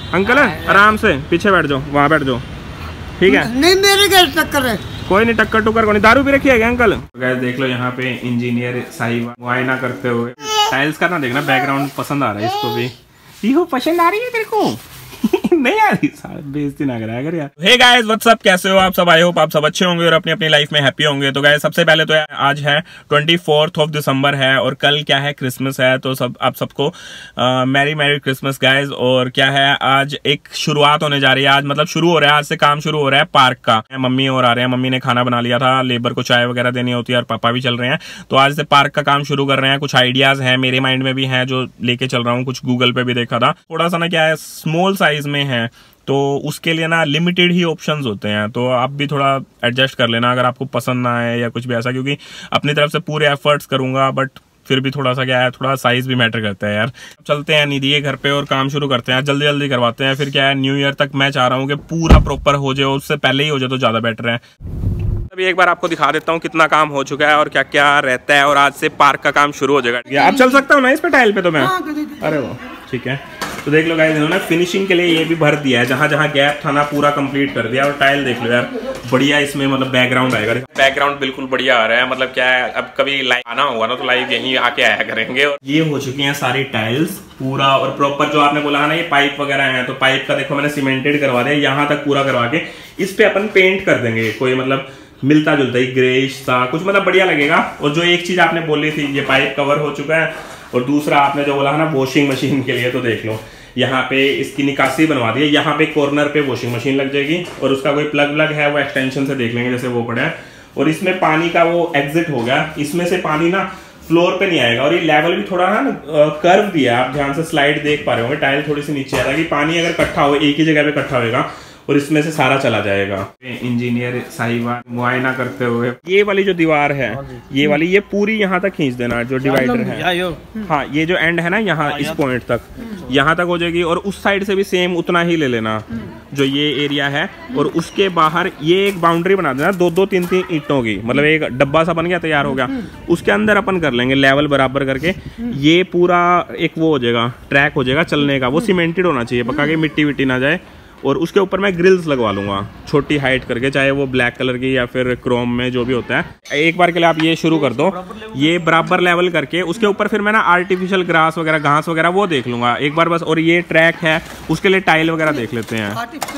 Uncle है, आराम से पीछे बैठ जाओ, वहाँ बैठ जाओ, ठीक है? नहीं मेरे क्या टक्कर है, कोई नहीं, टक्कर टुक्कर कोई नहीं। दारू भी रखी है क्या अंकल? गाइस देख लो यहाँ पे इंजीनियर साहिबा मुआयना करते हुए। टाइल्स का ना देखना, बैकग्राउंड पसंद आ रहा है इसको भी। ये पसंद आ रही है तेरे को? नहीं आ रही, बेइज्जती ना कराया कर यार। हे गाइस व्हाट्स अप, कैसे हो आप सब? आई होप आप सब अच्छे होंगे और अपनी अपनी लाइफ में हैप्पी होंगे। तो गाइस सबसे पहले तो आज है 24 दिसंबर है और कल क्या है, क्रिसमस है। तो सब आप सबको मैरी क्रिसमस गाइस। और क्या है, आज एक शुरुआत होने जा रही है। आज मतलब शुरू हो रहा है, आज से काम शुरू हो रहा है पार्क का। मम्मी और आ रहे हैं, मम्मी ने खाना बना लिया था, लेबर को चाय वगैरह देनी होती है और पापा भी चल रहे हैं। तो आज से पार्क का काम शुरू कर रहे हैं। कुछ आइडियाज हैं मेरे माइंड में भी हैं जो लेके चल रहा हूँ, कुछ गूगल पे भी देखा था। थोड़ा सा ना क्या है, स्मॉल साइज में है तो उसके लिए ना लिमिटेड ही ऑप्शंस होते हैं। तो आप भी थोड़ा एडजस्ट कर लेना अगर आपको पसंद ना आए या कुछ भी ऐसा, क्योंकि अपनी तरफ से पूरे एफर्ट्स करूंगा बट फिर भी थोड़ा सा क्या है, थोड़ा साइज भी मैटर करता है यार। चलते हैं निधि के घर पे और काम शुरू करते हैं, जल्दी जल्दी करवाते हैं। फिर क्या है, न्यू ईयर तक मैं चाह रहा हूँ कि पूरा प्रॉपर हो जाए, उससे पहले ही हो जाए तो ज्यादा बेटर है। अभी एक बार आपको दिखा देता हूँ कितना काम हो चुका है और क्या क्या रहता है। और आज से पार्क का काम शुरू हो जाएगा। आप चल सकता हूँ ना इस पे, टाइल पे? तो मैं अरे वो ठीक है। तो देख लो गाइस, इन्होंने फिनिशिंग के लिए ये भी भर दिया है, जहां जहां गैप था ना पूरा कंप्लीट कर दिया। और टाइल देख लो यार, बढ़िया इसमें मतलब बैकग्राउंड आएगा, बैकग्राउंड बिल्कुल बढ़िया आ रहा है। मतलब क्या है, अब कभी लाइव आना होगा ना तो लाइव यहीं आके आया करेंगे। और ये हो चुकी हैं सारी टाइल्स पूरा और प्रॉपर। जो आपने बोला है ना ये पाइप वगैरह है, तो पाइप का देखो मैंने सीमेंटेड करवा दिया, यहाँ तक पूरा करवा के इस पे अपन पेंट कर देंगे। कोई मतलब मिलता जुलता ही ग्रेइश सा कुछ, मतलब बढ़िया लगेगा। और जो एक चीज आपने बोली थी, ये पाइप कवर हो चुका है। और दूसरा आपने जो बोला है ना वॉशिंग मशीन के लिए, तो देख लो यहाँ पे इसकी निकासी बनवा दी है। यहाँ पे कॉर्नर पे वॉशिंग मशीन लग जाएगी और उसका कोई प्लग व्लग है वो एक्सटेंशन से देख लेंगे जैसे वो पड़ा है। और इसमें पानी का वो एग्जिट हो गया, इसमें से पानी ना फ्लोर पे नहीं आएगा। और ये लेवल भी थोड़ा ना कर्व दिया है, आप ध्यान से स्लाइड देख पा रहे होंगे, टाइल थोड़ी सी नीचे आएगा कि पानी अगर इकट्ठा हो एक ही जगह पे इकट्ठा होगा और इसमें से सारा चला जाएगा। इंजीनियर साहिबा मुआयना करते हुए ये वाली जो दीवार है, ये वाली ये पूरी यहाँ तक खींच देना, जो डिवाइडर है। हाँ, ये जो एंड है ना यहाँ इस पॉइंट तक, यहाँ तक हो जाएगी। और उस साइड से भी सेम उतना ही ले लेना जो ये एरिया है। और उसके बाहर ये एक बाउंड्री बना देना, दो दो तीन तीन ईंटों की, मतलब एक डब्बा सा बन गया, तैयार हो गया। उसके अंदर अपन कर लेंगे लेवल बराबर करके, ये पूरा एक वो हो जाएगा, ट्रैक हो जाएगा चलने का। वो सीमेंटेड होना चाहिए पक्का, कि मिट्टी विट्टी ना जाए। और उसके ऊपर मैं ग्रिल्स लगवा लूंगा छोटी हाइट करके, चाहे वो ब्लैक कलर की या फिर क्रोम में, जो भी होता है। एक बार के लिए आप ये शुरू कर दो, ये बराबर लेवल करके। उसके ऊपर फिर मैं ना आर्टिफिशियल ग्रास वगैरह, घास वगैरह वो देख लूंगा एक बार बस। और ये ट्रैक है, उसके लिए टाइल वगैरह देख लेते हैं।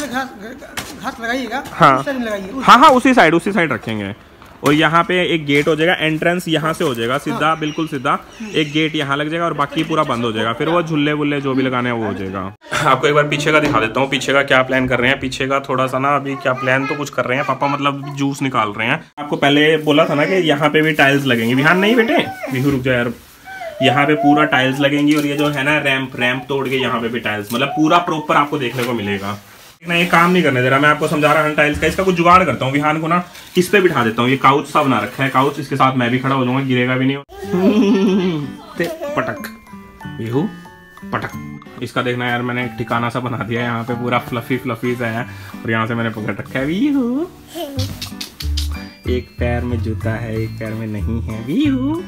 घास लगाइएगा? हाँ हाँ हाँ, उसी साइड रखेंगे। और यहाँ पे एक गेट हो जाएगा, एंट्रेंस यहाँ से हो जाएगा सीधा, बिल्कुल सीधा। एक गेट यहाँ लग जाएगा और बाकी पूरा बंद हो जाएगा। फिर वो झुल्ले वुल्ले जो भी लगाने हैं वो हो जाएगा। आपको एक बार पीछे का दिखा देता हूँ, पीछे का क्या प्लान कर रहे हैं। पीछे का थोड़ा सा ना अभी क्या प्लान तो कुछ कर रहे हैं पापा, मतलब जूस निकाल रहे हैं। आपको पहले बोला था ना कि यहाँ पे भी टाइल्स लगेंगी। बिहान नहीं बेटे, बिहू रुक जाए यार। यहाँ पे पूरा टाइल्स लगेंगी और ये जो है ना रैंप तोड़ के यहाँ पे भी टाइल्स, मतलब पूरा प्रॉपर आपको देखने को मिलेगा। ना ये काम नहीं करने दे रहा, मैं आपको समझा रहा हूँ टाइल्स का। इसका कुछ जुगाड़ करता हूँ, विहान को ना इस पे बिठा देता हूँ। ये काउच सा बना रखा है, काउच, इसके साथ मैं भी खड़ा हो जाऊंगा, गिरेगा भी नहीं। पटक बिहू पटक। इसका देखना यार, मैंने एक ठिकाना सा बना दिया है, यहाँ पे पूरा फ्लफी सा है। और यहाँ से मैंने पकड़ रखा है बिहू। एक पैर में जूता है, एक पैर में नहीं है बिहू।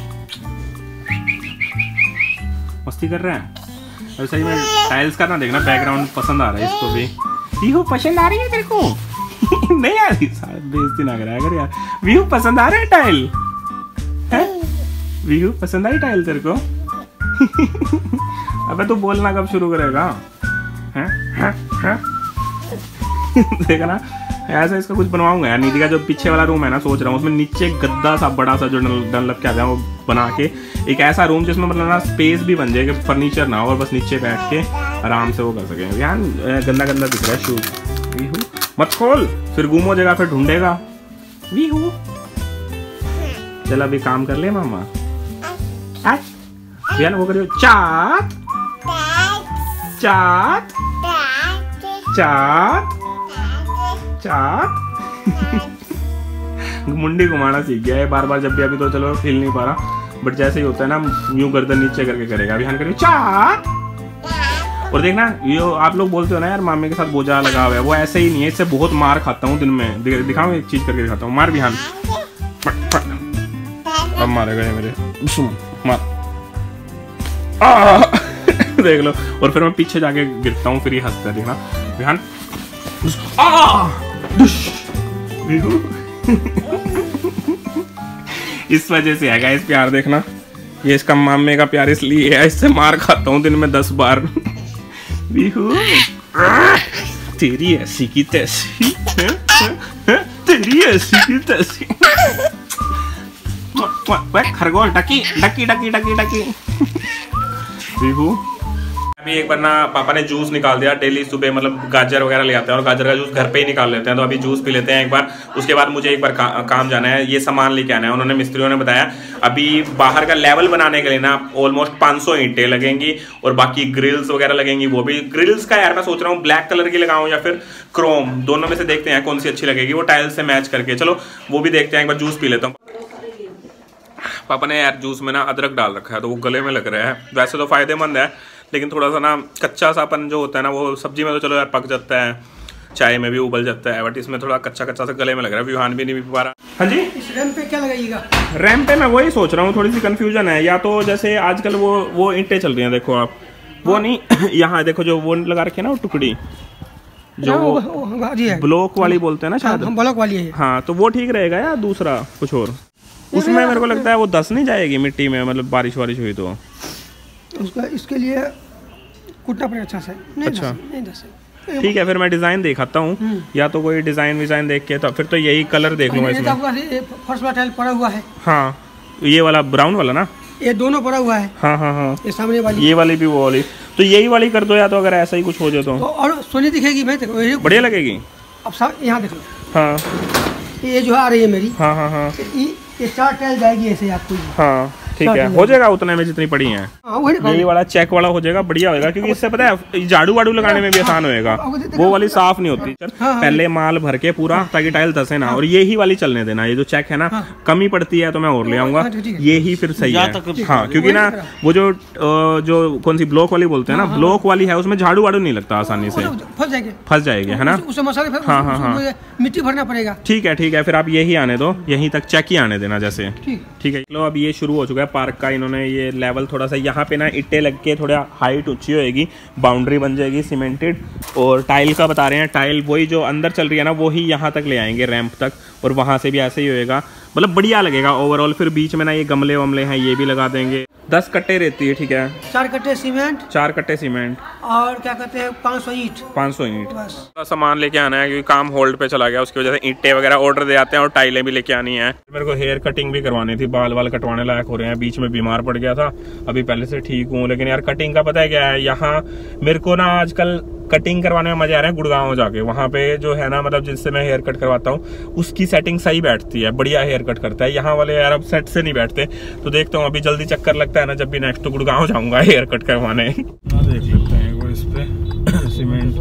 मस्ती कर रहा है। और सही में टाइल्स का ना देखना, बैकग्राउंड पसंद आ रहा है इसको भी। व्यू पसंद आ रही है तेरे को? नहीं आ रही, बेइज्जती ना कराया कर यार। व्यू पसंद आ रहा है टाइल है? व्यू पसंद आई टाइल तेरे को? अबे तू बोलना कब शुरू करेगा? देखा ना, ऐसा इसका कुछ बनवाऊंगा यार। निधि का जो पीछे वाला रूम है ना, सोच रहा हूँ उसमें नीचे गद्दा सा बड़ा सा जो डनलप के आता है वो बना के एक ऐसा रूम जिसमें मतलब ना स्पेस भी बन जाए कि फर्नीचर ना हो और बस नीचे बैठ के आराम से वो कर सके। यार गंदा गंदा दिख रहा है शूज। वीहू मत खोल, फिर गुम हो जाएगा, फिर ढूंढेगा। वीहू चल अभी काम कर ले मामा। यार वो करियो, चाट चाट चाट चाट। मुंडी घुमाना सीख गया है बार बार जब भी। अभी तो चलो हिल नहीं पा रहा, बट जैसे ही होता है ना यूं गर्दन नीचे करके करेगा। अभी करिए चाट। और देखना, ये आप लोग बोलते हो ना यार मामे के साथ बोझा लगा हुआ है, वो ऐसे ही नहीं है। इससे बहुत मार खाता हूँ दिन में। दिखाऊं एक चीज करके दिखाता हूँ। मार बिहान, अब मारेगा ये मेरे, मार। देख लो। और फिर मैं पीछे जाके गिरता हूँ, फिर ये हंसता है, देखना विहान। इस वजह से है गाइस प्यार, देखना ये इसका मामे का प्यार इसलिए है, इससे मार खाता हूँ दिन में 10 बार। बिहू तेरी ऐसी की तैसी, तेरी ऐसी की तैसी। खरगोश डकी डकी डकी डकी डकी। बिहू अभी एक बार ना पापा ने जूस निकाल दिया। डेली सुबह मतलब गाजर वगैरह ले आते हैं और गाजर का जूस घर पे ही निकाल लेते हैं, तो अभी जूस पी लेते हैं एक बार। उसके बाद मुझे एक बार काम जाना है, ये सामान लेके आना है। उन्होंने मिस्त्रियों ने बताया अभी बाहर का लेवल बनाने के लिए ना ऑलमोस्ट 500 ईंटें लगेंगी और बाकी ग्रिल्स वगैरह लगेंगी। वो भी ग्रिल्स का यार मैं सोच रहा हूँ ब्लैक कलर की लगाऊं या फिर क्रोम, दोनों में से देखते हैं कौन सी अच्छी लगेगी, वो टाइल्स से मैच करके। चलो वो भी देखते हैं, एक बार जूस पी लेता हूँ। पापा ने यार जूस में ना अदरक डाल रखा है तो वो गले में लग रहा है। वैसे तो फायदेमंद है लेकिन थोड़ा सा ना कच्चा सापन जो होता है ना, वो सब्जी में तो चलो यार पक जाता है, चाय में भी उबल जाता है, बट इसमें थोड़ा कच्चा कच्चा सा गले में लग रहा है। विहान भी नहीं पी पा रहा। हाँ जी, इस रैम पे क्या लगाइएगा? रैम पे मैं वही सोच रहा हूँ, थोड़ी सी कंफ्यूजन है। या तो जैसे आजकल वो ईंटें चल रही हैं, देखो आप, वो नहीं यहाँ देखो जो वो लगा रखे ना वो टुकड़ी जो ब्लॉक वाली बोलते हैं ना शायद, ब्लॉक वाली है। हाँ तो वो ठीक रहेगा या दूसरा कुछ और? उसमें मेरे को लगता है वो धंस नहीं जाएगी मिट्टी में, मतलब बारिश वारिश हुई तो उसका इसके लिए कूटना पड़ेगा अच्छा से। अच्छा ठीक है, फिर मैं डिजाइन दिखाता हूँ, या तो कोई डिजाइन विजाइन देख के, तो फिर तो यही कलर देख लूंगा इसमें। फर्स्ट वाला टाइल पड़ा हुआ है। हाँ ये वाला ब्राउन वाला ना, ये दोनों पड़ा हुआ है। हाँ हाँ हाँ, ये सामने वाली, ये वाली भी वो वाली, तो यही वाली कर दो, या तो अगर ऐसा ही कुछ हो जाए तो और सोनी दिखेगी भाई, बढ़िया लगेगी। अब सब यहाँ देखो, हाँ ये जो आ रही है मेरी, हाँ हाँ हाँ, ये 4 टाइल जाएगी ऐसे आपको। हाँ ठीक है, हो जाएगा उतने में जितनी पड़ी है। ये वाला चेक वाला हो जाएगा, बढ़िया होगा, क्योंकि इससे पता है झाड़ू वाड़ू लगाने में भी आसान होएगा। वो वाली साफ नहीं होती। पहले माल भर के पूरा, ताकि टाइल धसे ना, और ये ही वाली चलने देना। ये जो चेक है ना कमी पड़ती है तो मैं और ले आऊंगा, ये ही फिर सही है। हाँ क्योंकि ना वो जो कौन सी ब्लॉक वाली बोलते हैं ना, ब्लॉक वाली है, उसमें झाड़ू वाड़ू नहीं लगता आसानी से, फंस जाएगी है ना। हाँ हाँ हाँ, मिट्टी भरना पड़ेगा। ठीक है, फिर आप यही आने दो, यहीं तक चेक ही आने देना जैसे। ठीक है, चलो अब ये शुरू हो चुका है पार्क का। इन्होंने ये लेवल थोड़ा सा यहाँ पे ना ईंटें लग के थोड़ा हाइट ऊंची होएगी, बाउंड्री बन जाएगी सीमेंटेड। और टाइल का बता रहे हैं, टाइल वही जो अंदर चल रही है ना वो ही यहाँ तक ले आएंगे रैंप तक, और वहाँ से भी ऐसे ही होएगा, मतलब बढ़िया लगेगा ओवरऑल। फिर बीच में ना ये गमले वमले हैं ये भी लगा देंगे। 10 कट्टे रहती है, ठीक है, 4 कट्टे सीमेंट, 4 कट्टे सीमेंट, और क्या कहते हैं 500 ईंट। 500 ईंट सामान लेके आना है, क्योंकि काम होल्ड पे चला गया, उसकी वजह से ईंटें वगैरह ऑर्डर दे आते हैं और टाइलें भी लेके आनी है। मेरे को हेयर कटिंग भी करवानी थी, बाल वाल कटवाने लायक हो रहे हैं, बीच में बीमार पड़ गया था, अभी पहले से ठीक हूँ। लेकिन यार कटिंग का पता है क्या है, यहाँ मेरे को ना आजकल कटिंग करवाने में मजा आ रहा है गुड़गांव जाके। वहाँ पे जो है ना, मतलब जिससे मैं हेयर कट करवाता हूँ उसकी सेटिंग सही बैठती है, बढ़िया हेयर कट करता है। यहाँ वाले यार अब सेट से नहीं बैठते, तो देखता हूँ अभी जल्दी चक्कर लगता है ना, जब भी नेक्स्ट तो गुड़गांव जाऊंगा हेयर कट करवाने। देख लेते हैं वो इस पे सीमेंट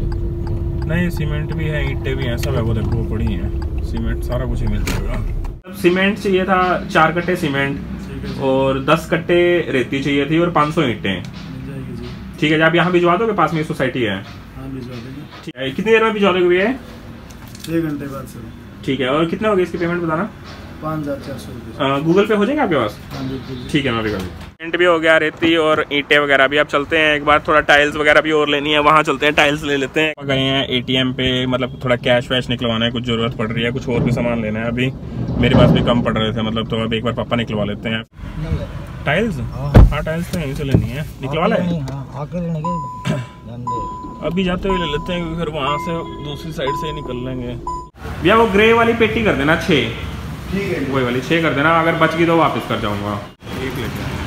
नहीं, सीमेंट भी है, ईंटें भी हैं, सब है, वो देखो पड़ी है सीमेंट, सारा कुछ ही मिल जाएगा। सीमेंट चाहिए था 4 कट्टे सीमेंट और 10 कट्टे रेती चाहिए थी और 500 ईंटें। ठीक है, आप यहाँ भिजवा दोगे, पास में सोसाइटी है। ठीक है, कितनी देर में भिजवा दोगे भैया? 6 घंटे बाद सर। ठीक है, और कितना हो गया इसकी पेमेंट बताना? 5400 रुपये। गूगल पे हो जाएगा आपके पास? ठीक है, मैं भी कर दूँ। पेंट भी हो गया, रेती और ईंटें वगैरह भी। अब चलते हैं एक बार, थोड़ा टाइल्स वगैरह भी और लेनी है, वहाँ चलते हैं टाइल्स ले लेते हैं। गए हैं ATM पे, मतलब थोड़ा कैश वैश निकलवाना है, कुछ जरूरत पड़ रही है, कुछ और भी सामान लेना है। अभी मेरे पास भी कम पड़ रहे थे, मतलब तो अब एक बार पापा निकलवा लेते हैं टाइल्स। हाँ टाइल्स तो यहीं से लेनी है, निकलवा ले अभी जाते हुए ले लेते हैं, फिर वहाँ से दूसरी साइड से निकल लेंगे। भैया वो ग्रे वाली पेटी कर देना 6, ठीक है, वही वाली 6 कर देना, अगर बच गई तो वापस कर जाऊंगा। एक लेते हैं,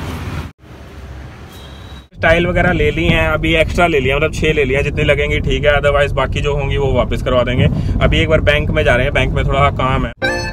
टाइल वगैरह ले ली हैं, अभी एक्स्ट्रा ले लिया, मतलब 6 ले लिया, जितनी लगेंगी ठीक है, अदरवाइज बाकी जो होंगी वो वापस करवा देंगे। अभी एक बार बैंक में जा रहे हैं, बैंक में थोड़ा काम है।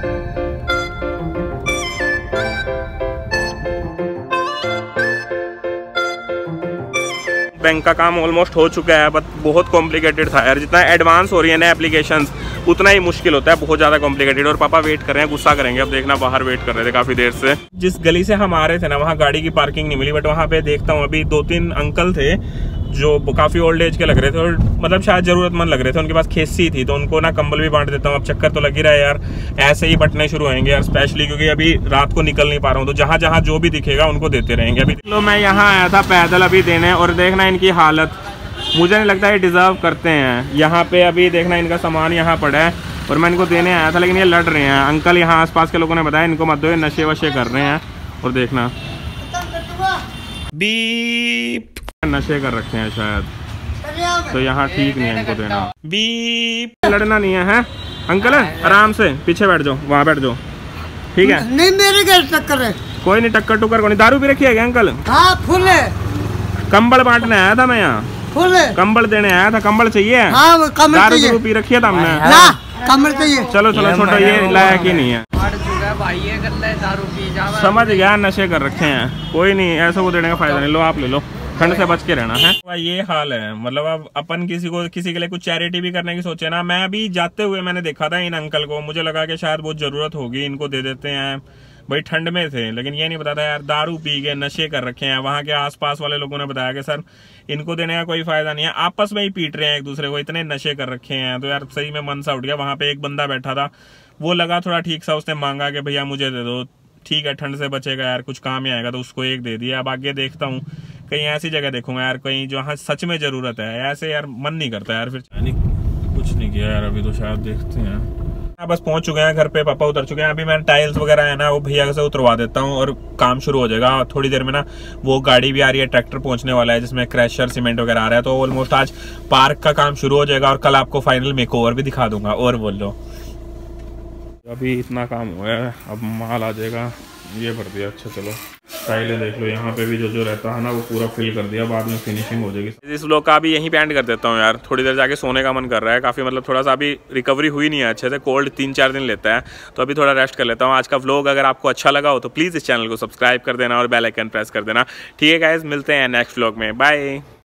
बैंक का काम ऑलमोस्ट हो चुका है, बट बहुत कॉम्प्लिकेटेड था यार। जितना एडवांस हो रही है ना एप्लीकेशंस, उतना ही मुश्किल होता है, बहुत ज़्यादा कॉम्प्लिकेटेड। और पापा वेट कर रहे हैं, गुस्सा करेंगे अब देखना, बाहर वेट कर रहे थे काफ़ी देर से। जिस गली से हम आ रहे थे ना, वहाँ गाड़ी की पार्किंग नहीं मिली, बट वहाँ पे देखता हूँ अभी 2-3 अंकल थे, जो काफ़ी ओल्ड एज के लग रहे थे और मतलब शायद ज़रूरतमंद लग रहे थे, उनके पास खेसी थी, तो उनको ना कंबल भी बांट देता हूँ। अब चक्कर तो लग ही रहा है यार, ऐसे ही बटने शुरू होंगे यार, स्पेशली क्योंकि अभी रात को निकल नहीं पा रहा हूँ, तो जहाँ जहाँ जो भी दिखेगा उनको देते रहेंगे। अभी तो मैं यहाँ आया था पैदल अभी देने, और देखना इनकी हालत, मुझे नहीं लगता ये डिज़र्व करते हैं। यहाँ पे अभी देखना इनका सामान यहाँ पड़ा है और मैं इनको देने आया था, लेकिन ये लड़ रहे हैं। अंकल यहाँ आसपास के लोगों ने बताया इनको मत दो, ये नशे वशे कर रहे हैं। और देखना बीप, नशे कर रखे हैं शायद, तो यहाँ ठीक नहीं है इनको देना। बीप, लड़ना नहीं है, हैं अंकल? आराम से पीछे बैठ जाओ, वहाँ बैठ जाओ, ठीक है? नहीं मेरे क्या टक्कर है? कोई नहीं, टक्कर टुक्कर कोई नहीं। दारू भी रखी है क्या अंकल? हाँ फुल है। कंबल बांटने आया था मैं यहाँ, फुल है। कंबल देने आया था। कंबल चाहिए? हाँ वो कंबल दारू चाहिए। पी रखी है था हमने। ना कंबल चाहिए। चलो चलो छोटो, ये लायक ही नहीं है। भाई ये कर ले, दारू पी जा। समझ गया, नशे कर रखे हैं। कोई नहीं, ऐसा को देने का फायदा नहीं। लो आप ले लो, ठंड से बच के रहना है। ये हाल है, मतलब अब अपन किसी के लिए कुछ चैरिटी भी करने की सोचे ना। मैं अभी जाते हुए मैंने देखा था इन अंकल को, मुझे लगा कि शायद बहुत जरूरत होगी, इनको दे देते हैं। भाई ठंड में थे, लेकिन ये नहीं पता था यार दारू पी के नशे कर रखे हैं। वहाँ के आसपास वाले लोगों ने बताया कि सर इनको देने का कोई फायदा नहीं है, आपस में ही पीट रहे हैं एक दूसरे को, इतने नशे कर रखे हैं। तो यार सही में मन सा उठ गया। वहाँ पे एक बंदा बैठा था, वो लगा थोड़ा ठीक सा, उसने मांगा कि भैया मुझे दे दो, ठीक है ठंड से बचेगा यार, कुछ काम ही आएगा, तो उसको एक दे दिया। अब आगे देखता हूँ, कहीं ऐसी जगह देखूंगा यार, कहीं जहाँ सच में जरूरत है। ऐसे यार मन नहीं करता यार, फिर कुछ नहीं किया यार अभी, तो शायद देखते हैं। बस पहुंच चुके हैं घर पे, पापा उतर चुके हैं। अभी मैं टाइल्स वगैरह है ना वो भैया से उतरवा देता हूँ और काम शुरू हो जाएगा थोड़ी देर में ना। वो गाड़ी भी आ रही है, ट्रैक्टर पहुंचने वाला है जिसमें क्रैशर सीमेंट वगैरह आ रहा है, तो ऑलमोस्ट आज पार्क का काम शुरू हो जाएगा और कल आपको फाइनल मेकओवर भी दिखा दूंगा। और बोल लो, अभी इतना काम हुआ है, अब माल आ जाएगा। ये भर दिया, अच्छा चलो। टाइलें देख लो, यहाँ पे भी जो रहता है ना वो पूरा फिल कर दिया, बाद में फिनिशिंग हो जाएगी। इस व्लॉग का भी यहीं पे एंड कर देता हूँ यार, थोड़ी देर जाके सोने का मन कर रहा है काफ़ी, मतलब थोड़ा सा अभी रिकवरी हुई नहीं है अच्छे से, कोल्ड 3-4 दिन लेता है, तो अभी थोड़ा रेस्ट कर लेता हूँ। आज का व्लॉग अगर आपको अच्छा लगा हो तो प्लीज़ इस चैनल को सब्सक्राइब कर देना और बेल आइकन प्रेस कर देना। ठीक है गाइस, मिलते हैं नेक्स्ट व्लॉग में, बाय।